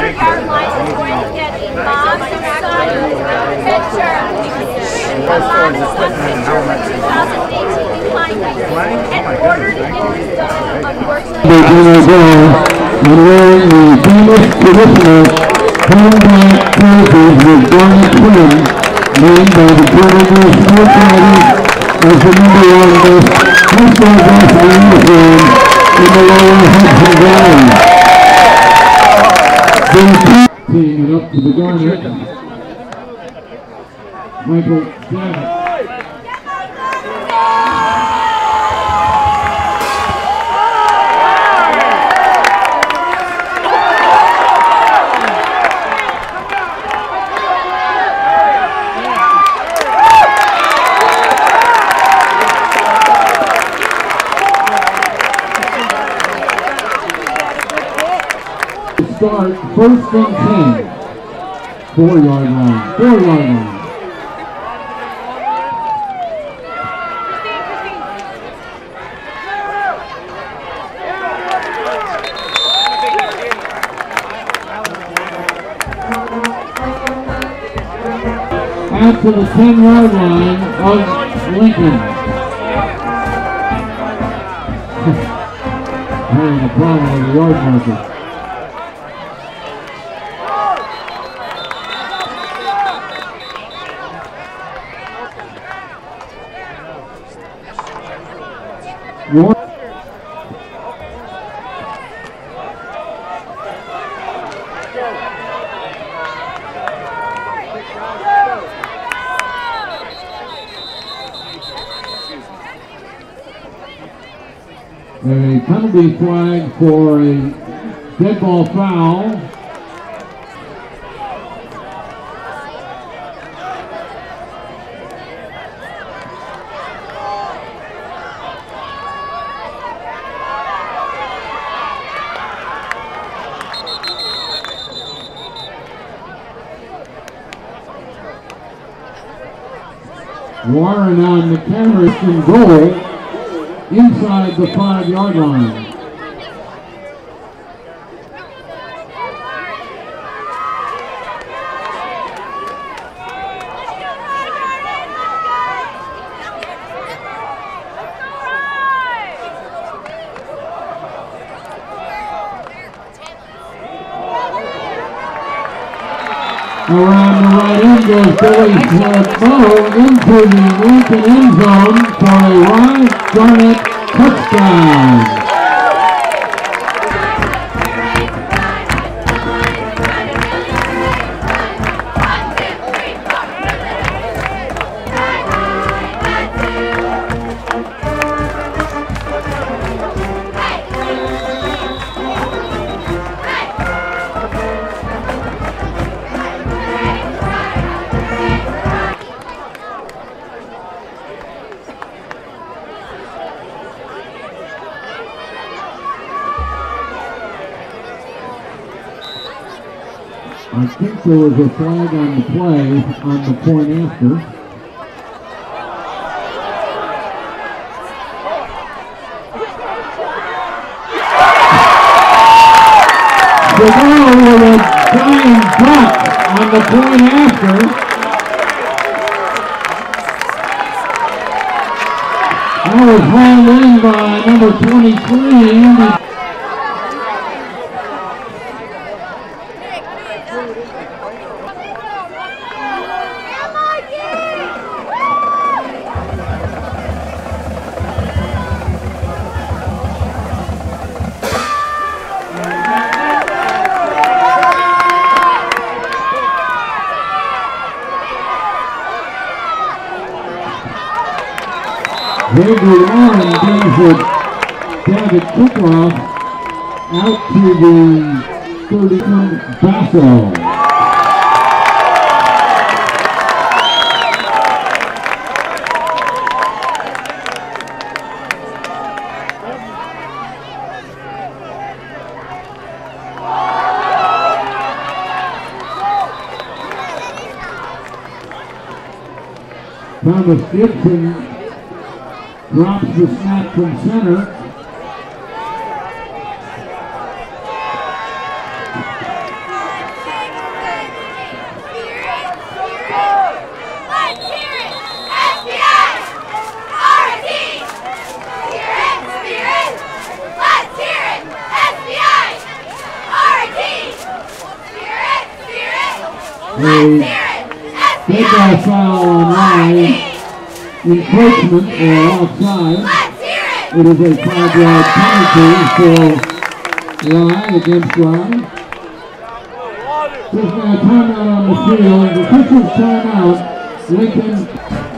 4-yard line is going to get a mom and son picture. A mom and son picture from 2018 behind me. In order to get this done, unfortunately, and wearing the famous traditional home-black jerseys with Garnet Twin, named by the Portable Sports Writers as the #1 best high-school basketball uniform in the lower Hudson Valley. Teeing it up to the Garnet, Michael Janet. Start first and 10. 4-yard line. 4-yard line. Out to the 10-yard line of Lincoln. Having a problem with the yard marker. A penalty flag for a dead ball foul. Warren on McHenry in goal inside the 5-yard line. Around the right end goes Billy Moe into the Lincoln end zone for a Ryan Garnet touchdown. I think there was a flag on the play on the point after. DeVoe with a flying duck on the point after. That was hauled in by number 23, Andy. Xavier Warren brings it David Kickoff out to the 31 Basso. Thomas Gibson drops the snap from center. dead foul on Rye, encroachment or offside. It is a 5-yard penalty for Rye against Rye. There's now a timeout on the field. The officials timeout. Lincoln.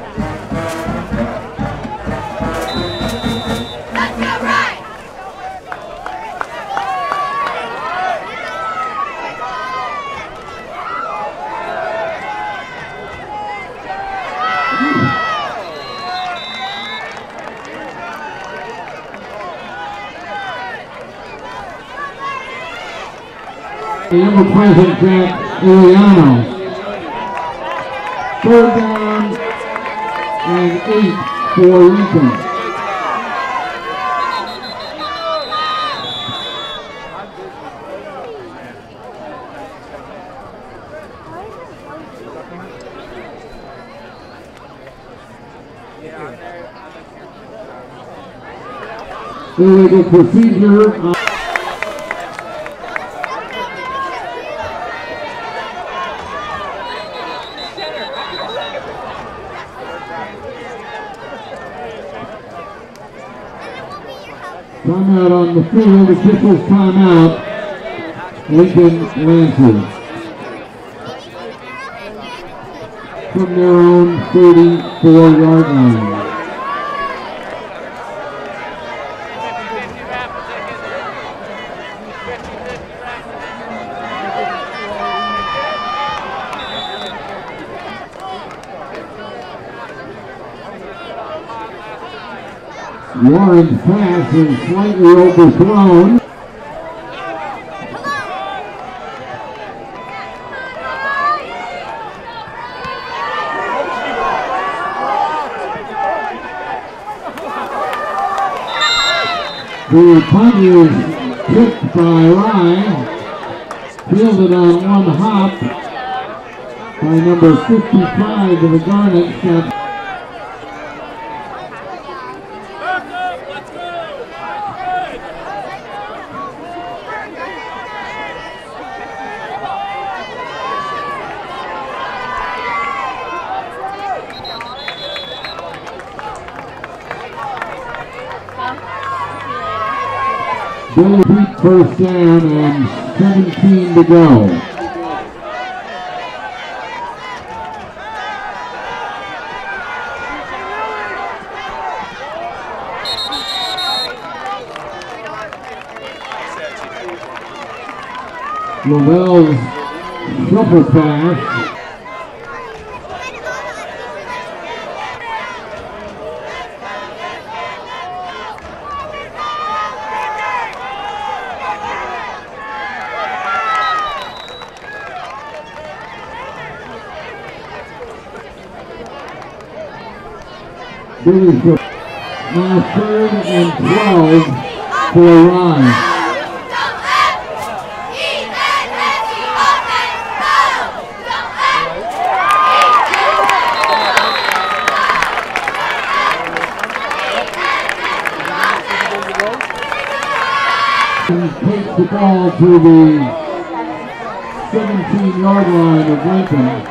The ever-present Jack Iliano. 3rd down and 8 for Lincoln. Illegal procedure. Timeout on the field, officials timeout, Lincoln Lancers. From their own 34-yard line. Warren's pass is slightly overthrown. The punt is kicked by Rye, fielded on one hop by number 55 of the Garnets. Billy Pete first down and 17 to go. Lavell's shuffle pass. Billy's now 3rd and 12 for Rye. Takes the ball to the 17-yard line of Lincoln.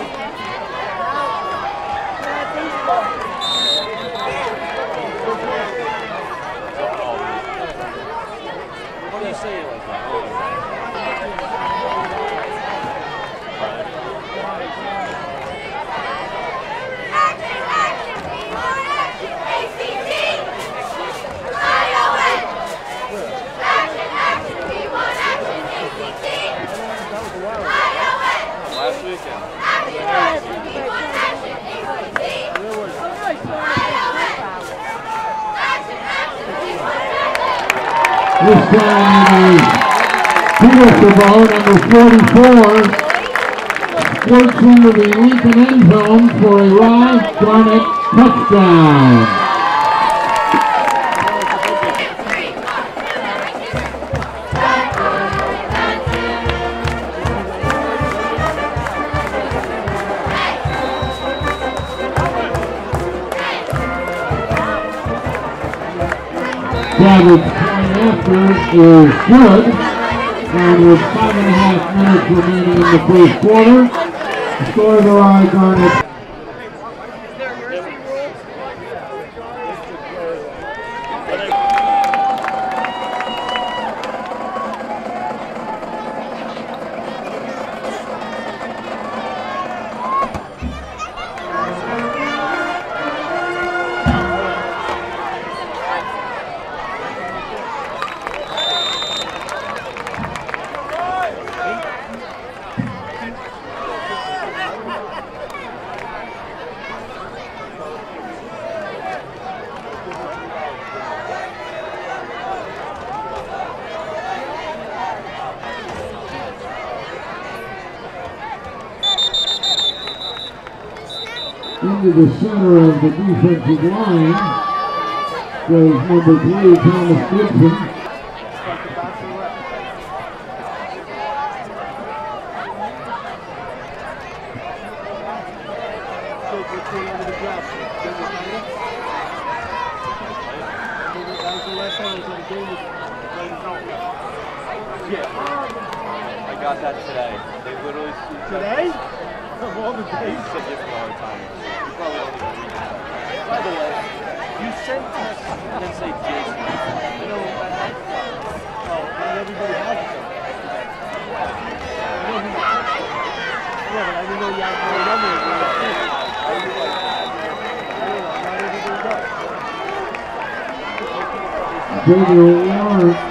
This time Peter ball, number 44, squirts into the Lincoln end zone for a Rye Garnet touchdown. David's point after is good, and with 5.5 minutes remaining in the first quarter, Score the Rye Garnet. Into the center of the defensive line goes number 3, Thomas Gibson. I got that today. They literally today? Of all the days? You said give me a hard time. You probably don't even read that. By the way, you send text and then say Jason. You know what that is? Oh, not everybody has it. I know who you text it. Yeah, but I didn't know you had to remember it. I don't know, not everybody does. Xavier Warren.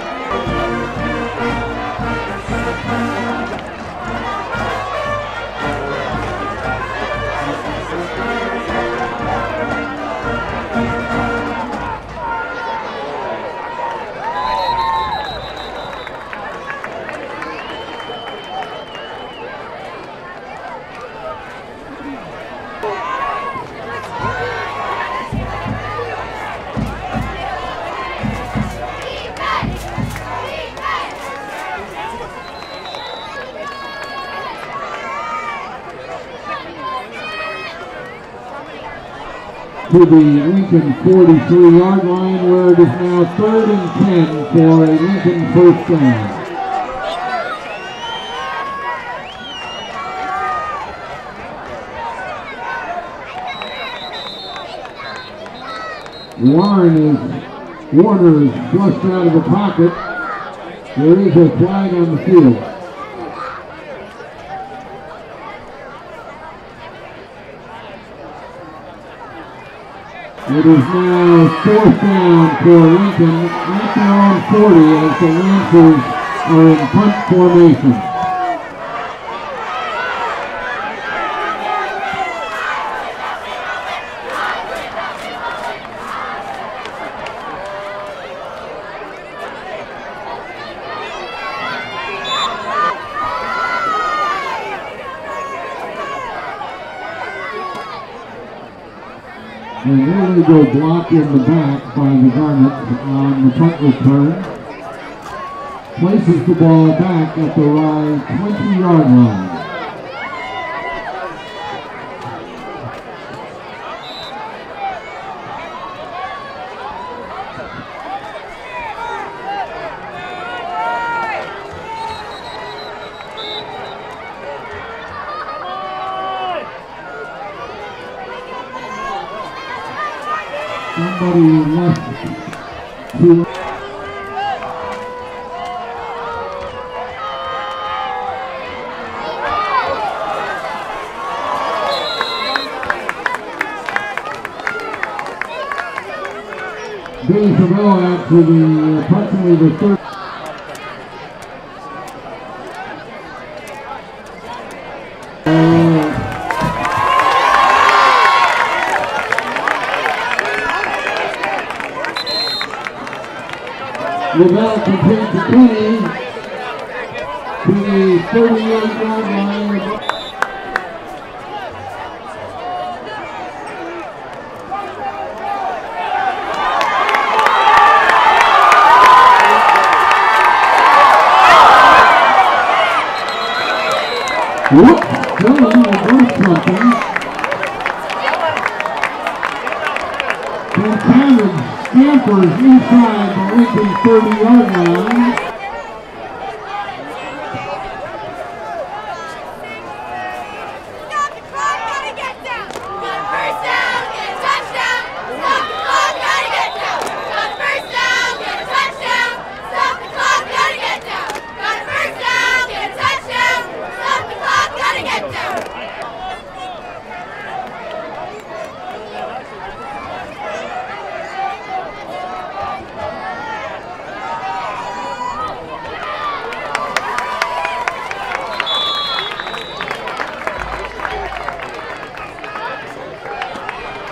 To the Lincoln 43-yard line, where it is now 3rd and 10 for a Lincoln first down. Warner is flushed out of the pocket. There is a flag on the field. It is now 4th down for Lincoln at their own 40 as the Lancers are in punt formation. And there they go, blocked in the back by the Garnet on the punt return. Places the ball back at the Rye 20-yard line. Somebody left to Billy Favreau out to the approximately the third. Lavelle completes the 20 to the 38-yard line. Whoops, Dylan reversed something. From Cameron scampers inside the Lincoln 30-yard line.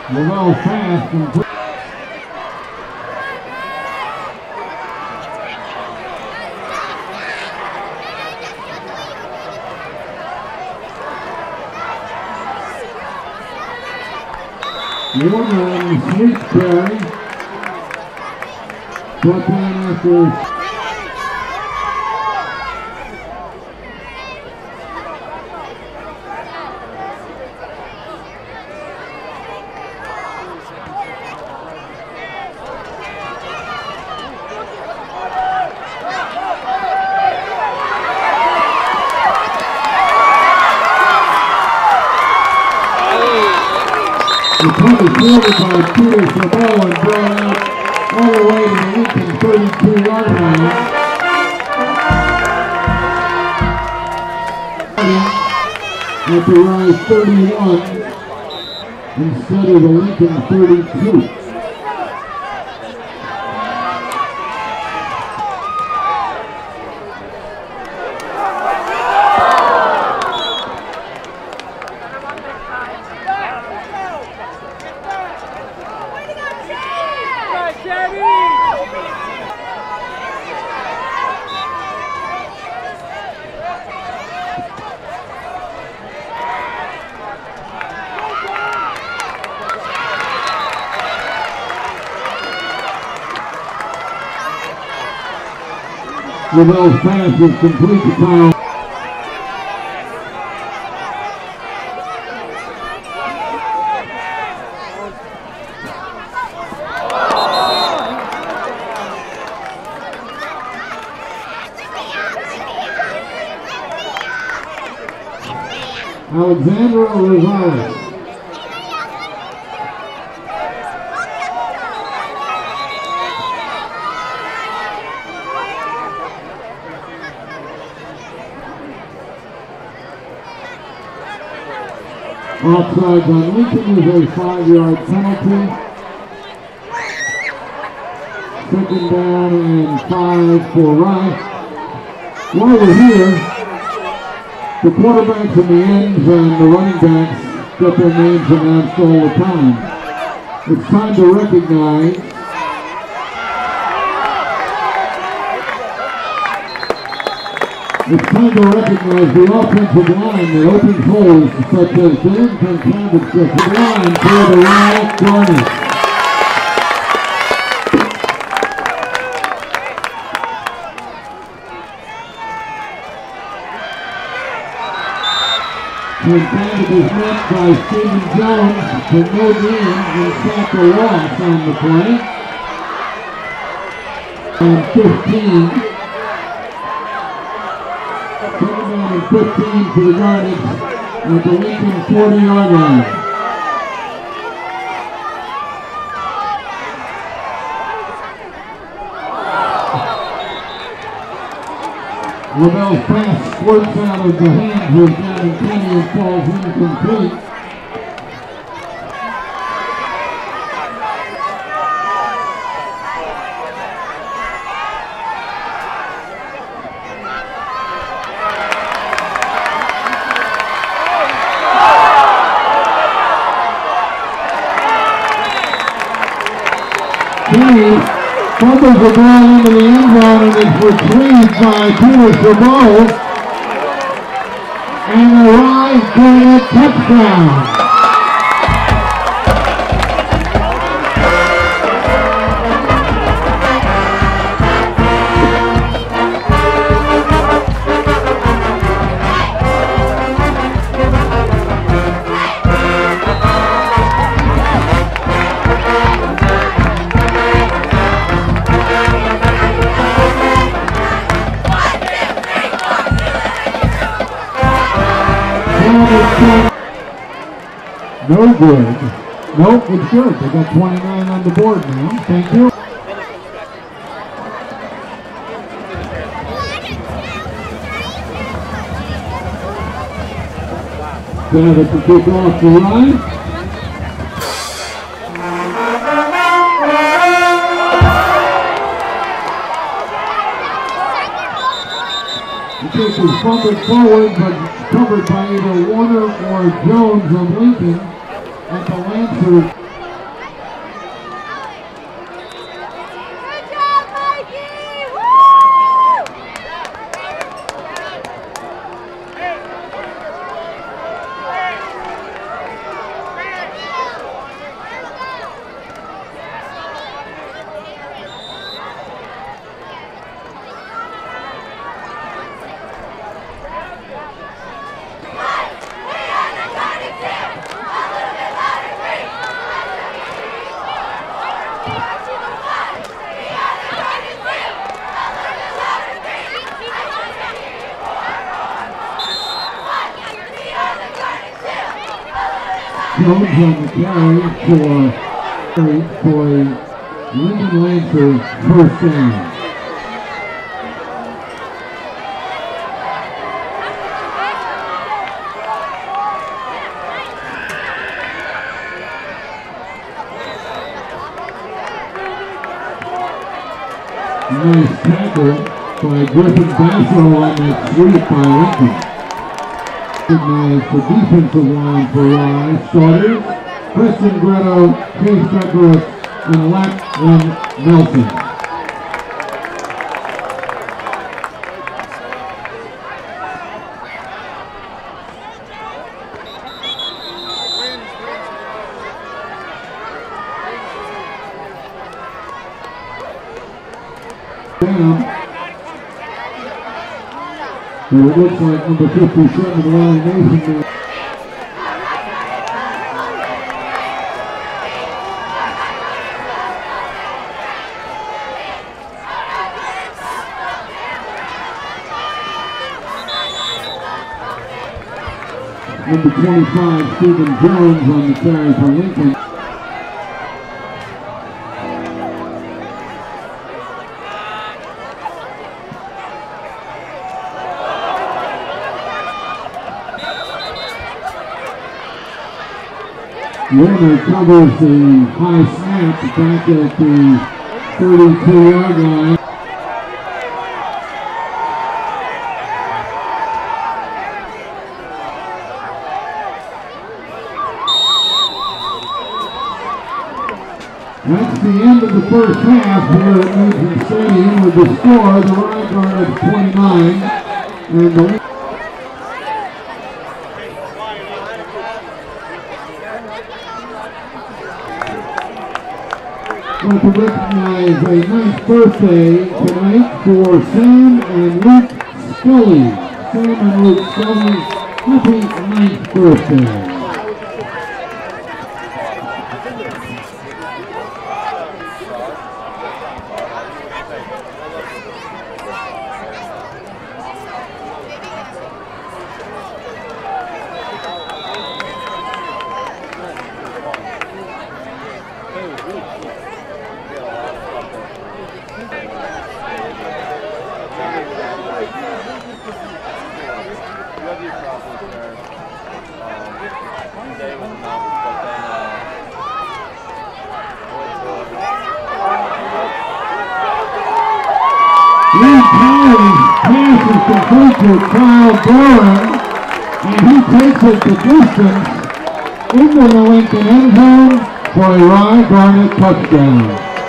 Lavelle Fast complete. Warner and Sweet carry. Brought down after. The punt is fielded by Peter Chabot and brought out all the way to the Lincoln 32-yard line. At the Rise 31 instead of the Lincoln 32. Lavelle's pass is complete to Kyle. Alexandra Rosales. Offsides on Lincoln is a 5-yard penalty. Second down and 5 for Rice. While we're here, the quarterbacks and the ends and the running backs get their names announced all the time. It's time to recognize the offensive line that opens holes such as James and Cabot's defensive line for the Riot Garnet. And Cabot is met by Stephen Jones for no gain and sacked a loss on the play. And 15. 15 for the Garnets at the Lincoln 40-yard line. Lavelle's pass squirts out of the hands of Gavin Kenny and falls incomplete. Fumbles the ball into the end zone and is retrieved by Peter Chabot. And the Rise Garnet touchdown. No good. Nope, it's good. They got 29 on the board now. Thank you. Cabot to kick off the run. The kick is fumbled forward, but covered by either Warner or Jones of Lincoln at the Lancer Jones on the carry for a Lincoln Lancer first down. Nice tackle by Griffin Basso on that sweep by Lincoln. Recognize the defensive line for Rye. Starters, Preston Gretto, Chase Beckworth, and Lachlan Nelson. Down. And it looks like number 57, Riley Mason. Number 25, Stephen Jones on the carry for Lincoln. Warner covers the high snap back at the 32-yard line. That's the end of the first half here at Nugent Stadium with the score, the Rye Garnet 29 and the want to recognize a nice birthday tonight for Sam and Luke Scully. Sam and Luke Scully, happy 9th birthday. Lee Collins passes complete to Kyle Doran, and he takes it the distance into the Lincoln end zone for a Rye Garnet touchdown.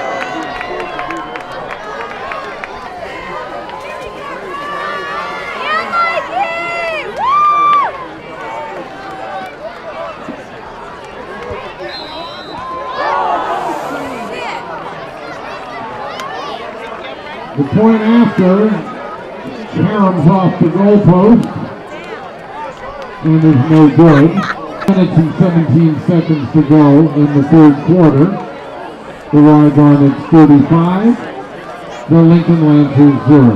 The point after caroms off the goalpost and is no good. 1 minute and 17 seconds to go in the third quarter. The Rye Garnets 35, the Lincoln Lancers 0.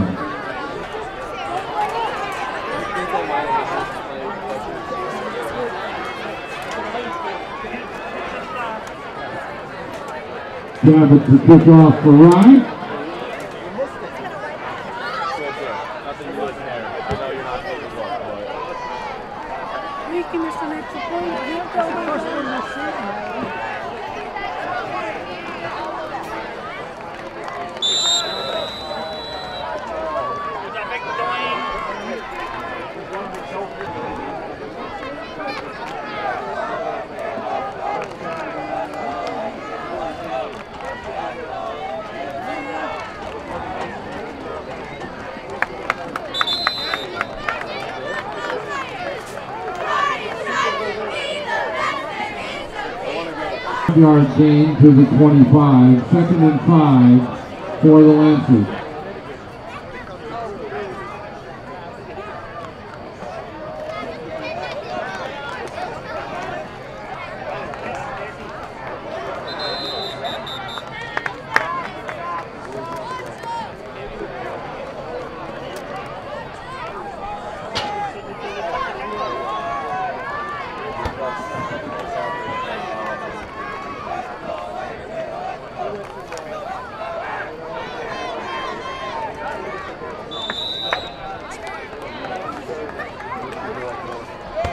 Javits to kick off for Rye. Yard gain to the 25, 2nd and 5 for the Lancers.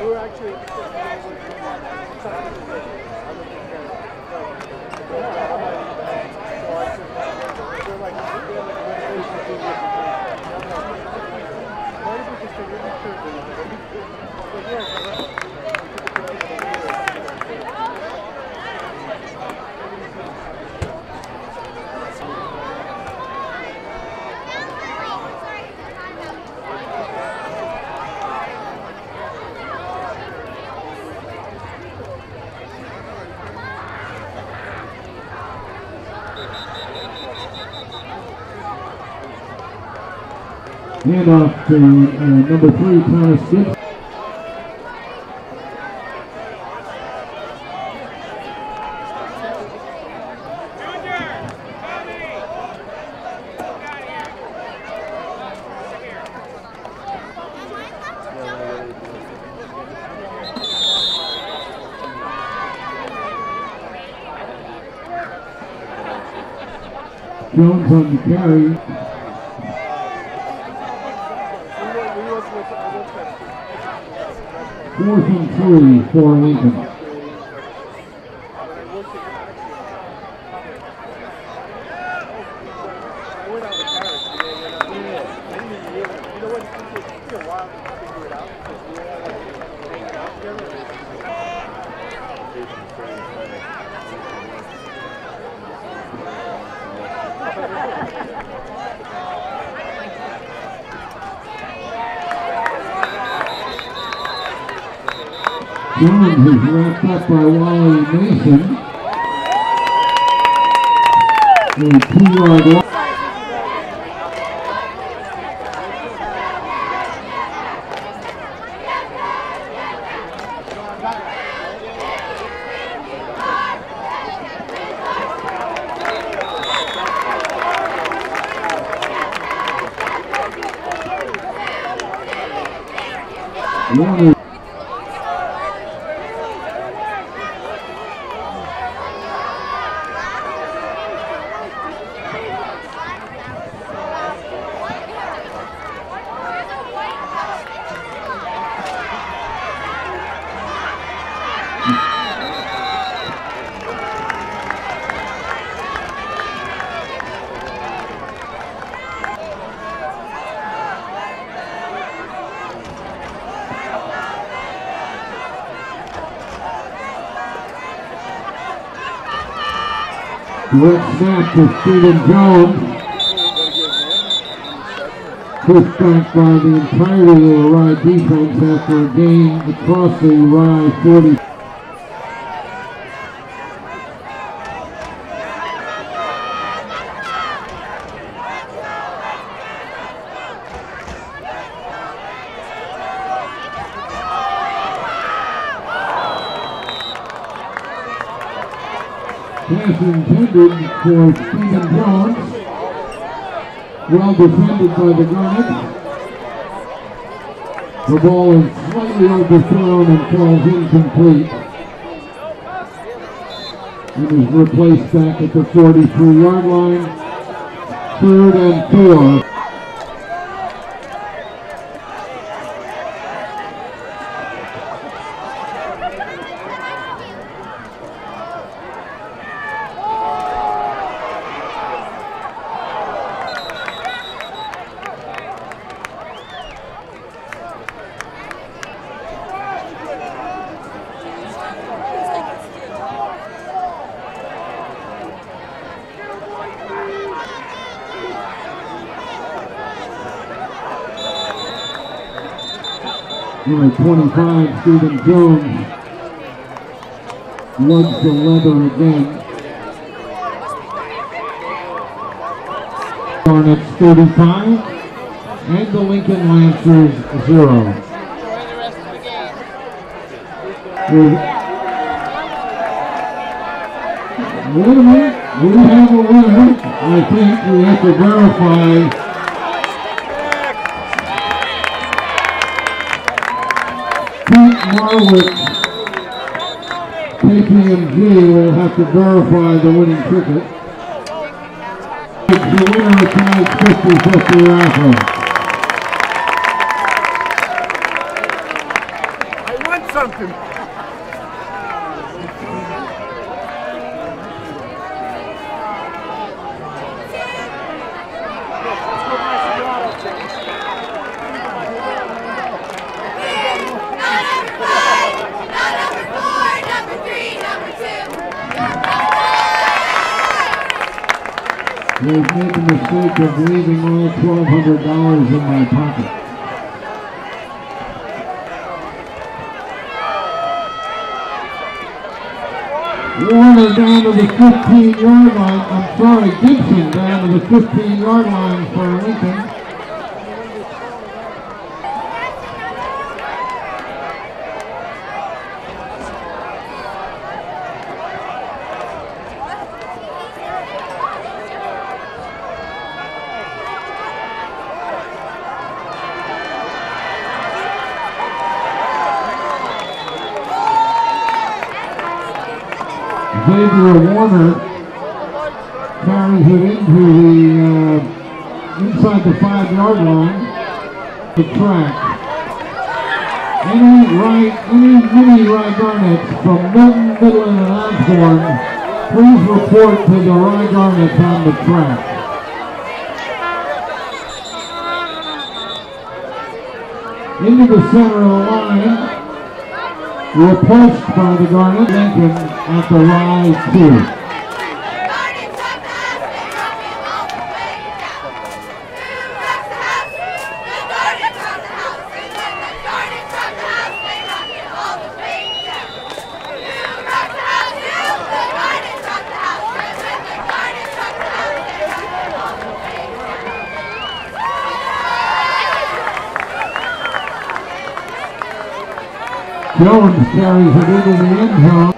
Hand off to number 3, Thomas Gibbs. Jones on the carry. Fourth and 3 for Lincoln. Jones is wrapped up by Wally Mason. A 2-yard line. Warner. Direct snap to Stephen Jones. Pushed back by the entirety of the Rye defense after a gain across the Rye 40. Pass intended for Stephen Jones. Well defended by the Garnet. The ball is slightly overthrown and falls incomplete. And is replaced back at the 43-yard line. 3rd and 4. Number 25, Stephen Jones, lugs the leather again. Garnet's 35, and the Lincoln Lancers 0. Wait a minute, we have a winner. I think we have to verify. Marwick, KPMG will have to verify the winning ticket. The winner of tonight's 50-50 raffle. having something. They've made the mistake of leaving all $1,200 in my pocket. Warner down to the 15-yard line. I'm sorry, Gibson down to the 15-yard line for Lincoln. Xavier Warner carries it into the inside the 5-yard line, the track. Any mini Rye Garnets from Milton, Midland, and Osborne, please report to the Rye Garnets on the track. Into the center of the line. Repulsed by the Garnet, Lincoln at the Rye 2. Jones carries it into the end zone.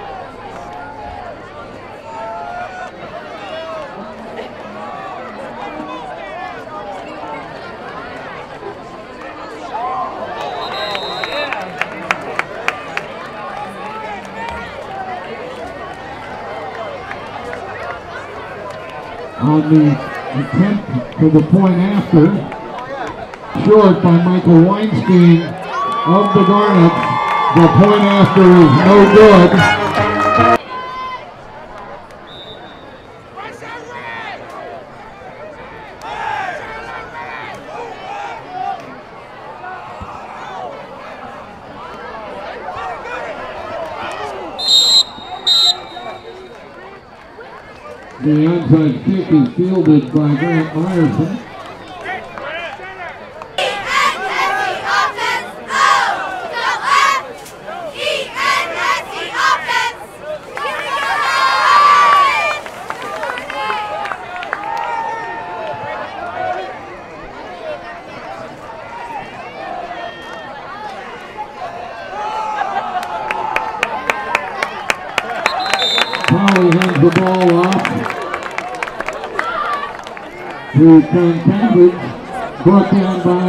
On the attempt for the point after, short by Michael Weinstein of the Garnets. The point after is no good. The onside kick is fielded by Grant Myerson. Polly hands the ball off to Pankavich, brought down by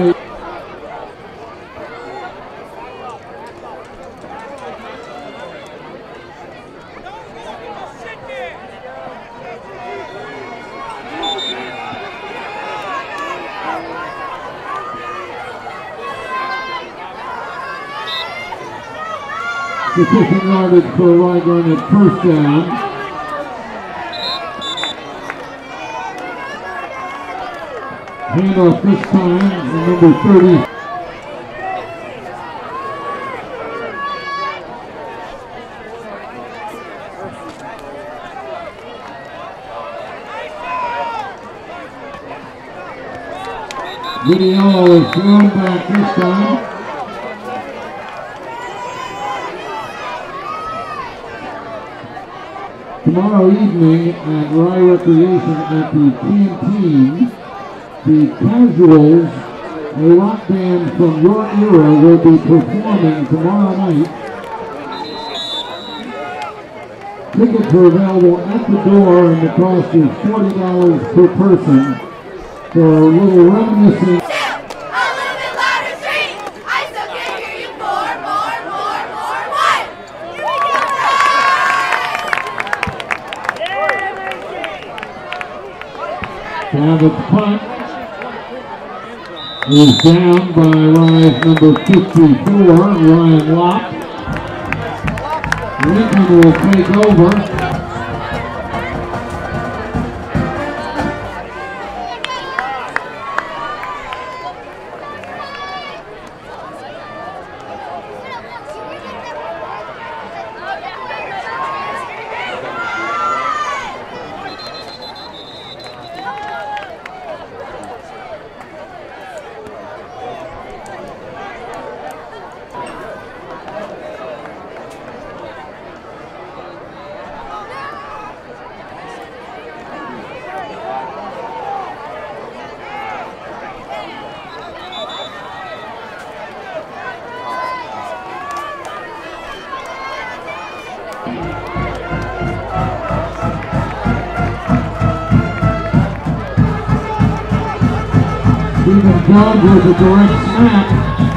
sufficient yardage for Rye Garnet first down. Handoff this time, number 30. Video is thrown back this time. Tomorrow evening at Rye Recreation at the Canteen, the Casuals, a rock band from your era, will be performing tomorrow night. Tickets are available at the door and the cost is $40 per person for a little reminiscing. Now the punt is down by rise number 54, Ryan Locke. Lincoln will take over. Stephen Jones with a direct snap.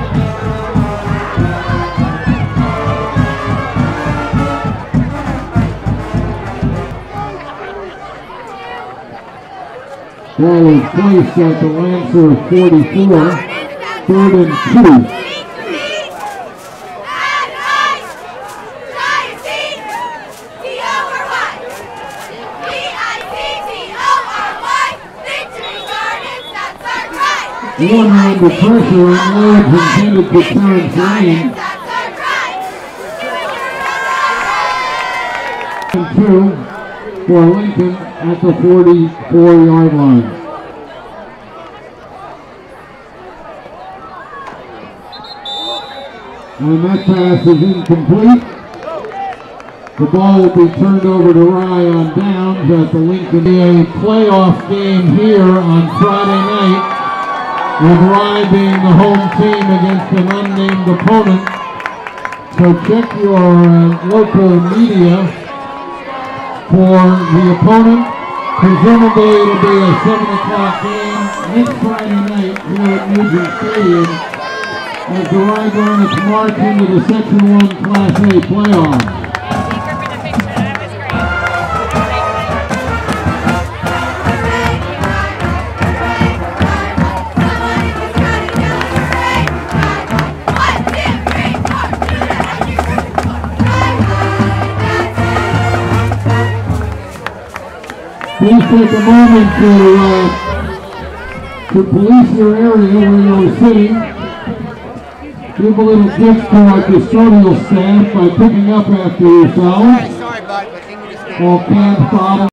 Ball is placed at the Lancer 44, 3rd and 2. One under pressure and Loads intended to turn lane. And 2 for Lincoln at the 44-yard line. And that pass is incomplete. The ball will be turned over to Ryan Downs at the Lincoln. A playoff game here on Friday night, with Rye being the home team against an unnamed opponent. So check your local media for the opponent. Presumably it'll be a 7 o'clock game this Friday night here at Nugent Stadium as the Rye Garnets march into the Section 1 Class A playoffs. Please take a moment to police your area where you're sitting. Give a little gift to our custodial staff by picking up after yourselves. All cans, bottles.